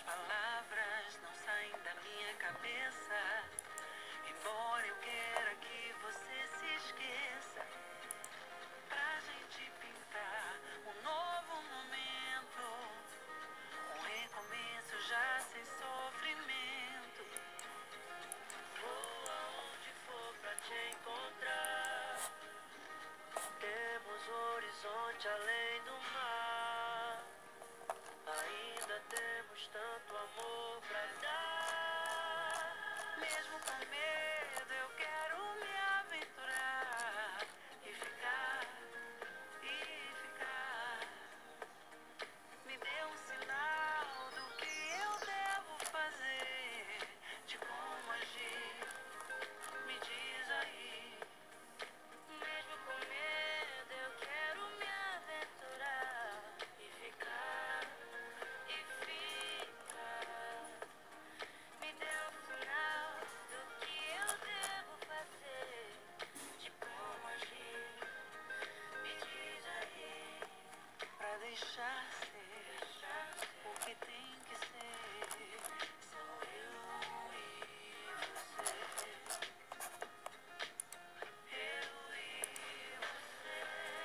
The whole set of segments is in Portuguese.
Aquelas palavras não saem da minha cabeça. Embora eu queira que você se esqueça, pra gente pintar um novo momento, um recomeço já sem sofrimento. Vou aonde for pra te encontrar. Temos o horizonte além do mar. Ainda temos tanto amor pra dar. Mesmo com medo eu quero me aventurar e ficar, e ficar. Me dê um sinal do que eu devo fazer, de como agir, me diz aí. Mesmo com medo eu quero me aventurar e ficar, e ficar. Me dê um sinal do que eu devo fazer, de como agir, me diz aí. Pra deixar ser o que tem que ser, sou eu e você. Eu e você.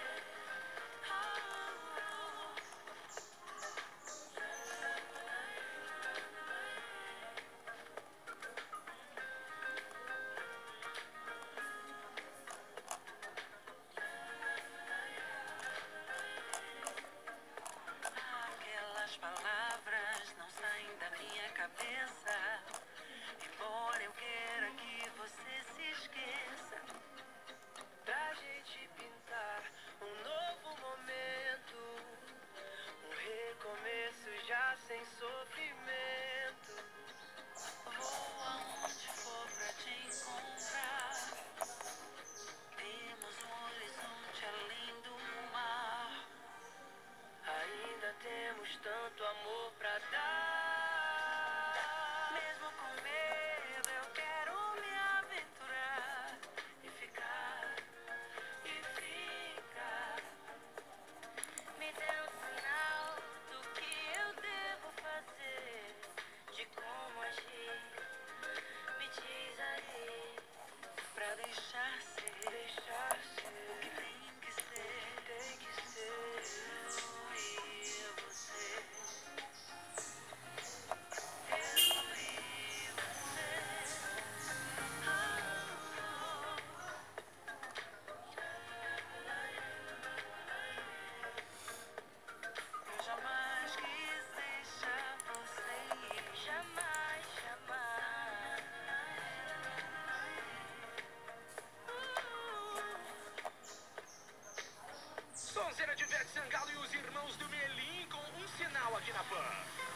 Aquelas palavras não saem da minha cabeça. Embora eu queira que você se esqueça, pra gente pintar um novo momento, um recomeço já sem sofrimento. Vou aonde for pra te encontrar. Temos um horizonte além do mar. Ainda temos tanto amor pra dar. Mesmo com medo eu quero me aventurar e ficar, e ficar. Me dê um sinal do que eu devo fazer, de como agir, me diz aí. Pra deixar ser o que tem que ser, eu e você. Eu e você. Eu jamais quis deixar você ir. Jamais, jamais. Sonzeira de Ivete Sangalo e os irmãos do Melim com um sinal aqui na Pan.